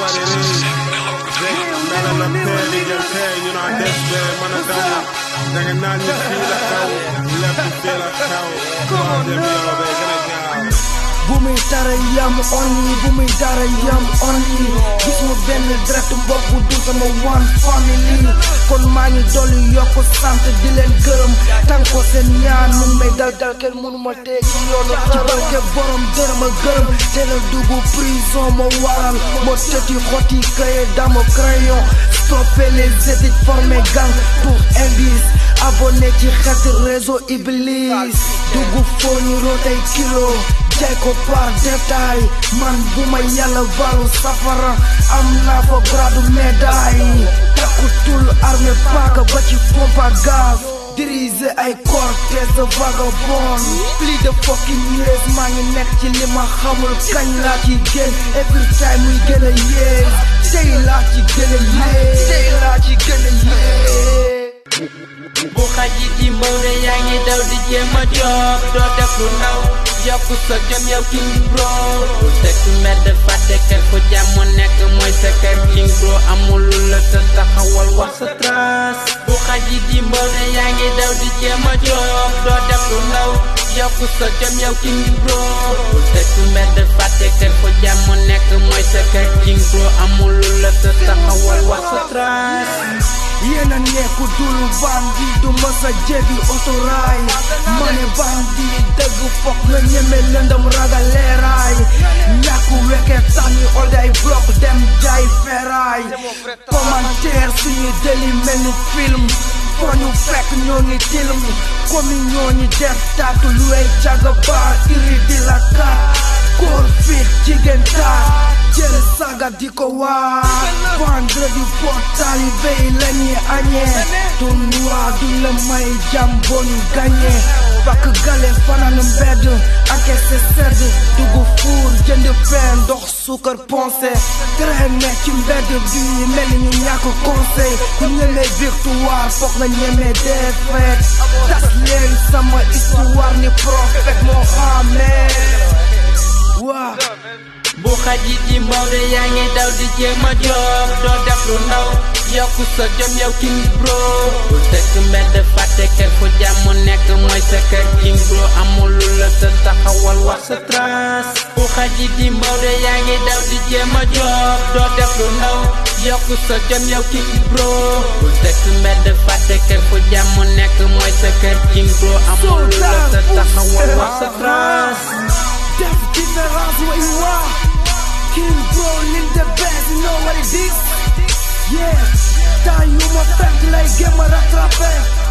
what it is. Dala na peli gente, you know I'm desperate, man I done. Danga nani feel account, left to feel account. Come on, me all day, gonna go. Bumi dara yam only, bumi dara yam only. Gis mo benn direct mbokk du sama one family. Kon maa ngi dolli yokk sant di leen gërëm. Tànko seen ñaan mu may dal kenn mënu ma tee ci yoonu ci barke borom dërëm a gërëm. Teel a dugg prison ma waral moo tëti xoti kaye dama crayon. Stopper les études, former gang pour indice. Abonné ci xeeti réseau Iblis. Dugg foo ñu rootay kilo. Jaay ko par détail man bu ma yàlla balu safara am naa fa gradu médaille. Takkutul armée paaka ba ci pompe à gaz. Diriger ay cortège de vagabond. Plus de fucking years maa ngi nekk ci li ma xamul kañ laa ci génn. Every time muy gën a yéeg. Tey laa ci gën a yéeg. Tey laa ci gën a yéeg. Bu xaji di mbawde yaa ngi daw di jéem a job doo def lu ndaw yokku sa jom yow king bro bu tëkk mbedd fàtte kër fu jàmm nekk mooy sa kër king bro amul lu la sa taxawal wax sa trace bu xaji di mbawde yaa ngi daw di jéem a job doo def lu ndaw yokku sa jom yow king bro bu tëkk mbedd fàtte kër fu jàmm nekk mooy sa kër king bro amul lu la sa taxawal wax sa trace Yéena nekku dul bandi du masa jéggi otoraay ma ne bandi dëgg fokk nga ñeme lëndëm ragal leeraay ñàkku weke tax ñu ol day bloc dem jaay feraay commentaire suñu deli mel ni film foo ñu fekk ñoo ngi tilim komi ñoo ñi def taatu lu ay caga baar iri di la kaat góor fit jigéen taat jël saga di ko waar vendredi pour talibé yi lañuy añee tournoi du la may jàmm boo ñu gagné bakk gale fanaan mbedd encaissé sedd dugg fuur jënd fen dox suukar poncé traîné ci mbedd bi mel ni ñu ñàkk conseil ku ñemee victoire foog nga ñemee défaite tas leen sama histoire ni prophète Mohamed waa bu xaji di mbawde yaa ngi daw di jéem a job doo def lu ndaw yokku sa jom yow king bro bu tëkk mbedd fàtte kër fu jàmm nekk mooy sa kër king bro amul lu la sa taxawal wax sa trace bu xaji di mbawde yaa ngi daw di jéem a job doo def lu ndaw yokku sa jom yow king bro bu tëkk mbedd fàtte kër fu jàmm nekk mooy sa kër king bro amul lu la sa taxawal wax sa trace def différence where you are. King bro, live the best, you know what it is? Yeah, time you my friend like get my rattraper.